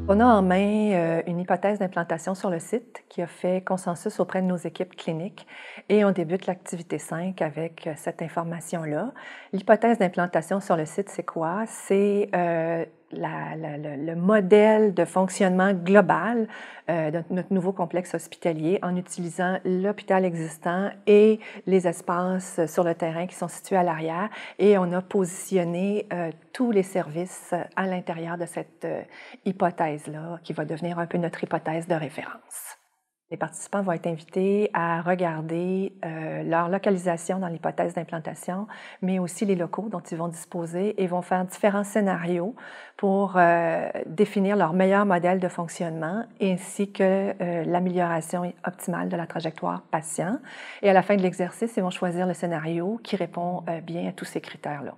On a en main une hypothèse d'implantation sur le site qui a fait consensus auprès de nos équipes cliniques et on débute l'activité 5 avec cette information-là. L'hypothèse d'implantation sur le site, c'est quoi? C'est le modèle de fonctionnement global de notre nouveau complexe hospitalier en utilisant l'hôpital existant et les espaces sur le terrain qui sont situés à l'arrière. Et on a positionné tous les services à l'intérieur de cette hypothèse-là, qui va devenir un peu notre hypothèse de référence. Les participants vont être invités à regarder leur localisation dans l'hypothèse d'implantation, mais aussi les locaux dont ils vont disposer et vont faire différents scénarios pour définir leur meilleur modèle de fonctionnement ainsi que l'amélioration optimale de la trajectoire patient. Et à la fin de l'exercice, ils vont choisir le scénario qui répond bien à tous ces critères-là.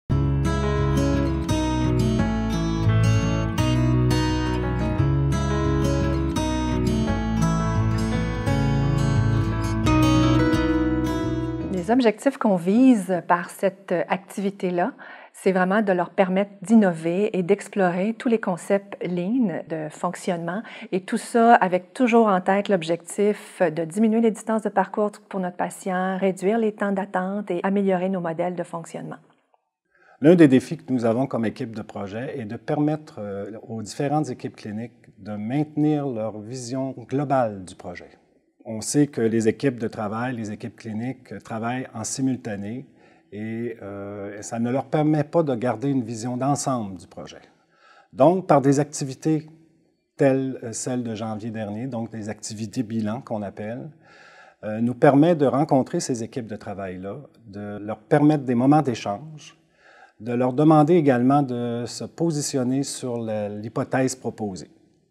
Les objectifs qu'on vise par cette activité-là, c'est vraiment de leur permettre d'innover et d'explorer tous les concepts Lean de fonctionnement et tout ça avec toujours en tête l'objectif de diminuer les distances de parcours pour notre patient, réduire les temps d'attente et améliorer nos modèles de fonctionnement. L'un des défis que nous avons comme équipe de projet est de permettre aux différentes équipes cliniques de maintenir leur vision globale du projet. On sait que les équipes de travail, les équipes cliniques travaillent en simultané et ça ne leur permet pas de garder une vision d'ensemble du projet. Donc, par des activités telles celles de janvier dernier, donc des activités bilan qu'on appelle, nous permet de rencontrer ces équipes de travail-là, de leur permettre des moments d'échange, de leur demander également de se positionner sur l'hypothèse proposée.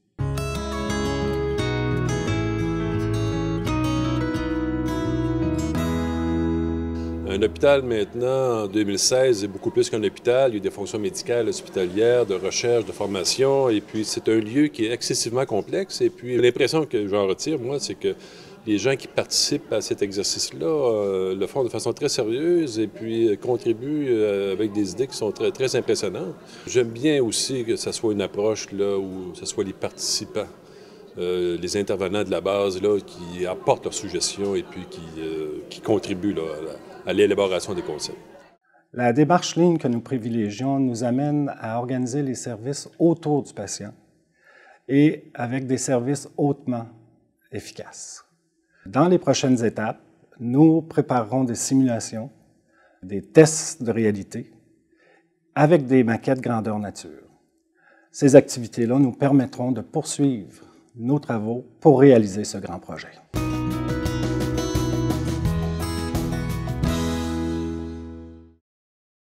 Un hôpital maintenant, en 2016, est beaucoup plus qu'un hôpital. Il y a des fonctions médicales, hospitalières, de recherche, de formation. Et puis, c'est un lieu qui est excessivement complexe. Et puis, l'impression que j'en retire, moi, c'est que les gens qui participent à cet exercice-là le font de façon très sérieuse et puis contribuent avec des idées qui sont très, très impressionnantes. J'aime bien aussi que ça soit une approche là, où ce soit les participants, les intervenants de la base là, qui apportent leurs suggestions et puis qui contribuent là, à l'élaboration des concepts. La démarche Lean que nous privilégions nous amène à organiser les services autour du patient et avec des services hautement efficaces. Dans les prochaines étapes, nous préparerons des simulations, des tests de réalité avec des maquettes grandeur nature. Ces activités-là nous permettront de poursuivre nos travaux pour réaliser ce grand projet.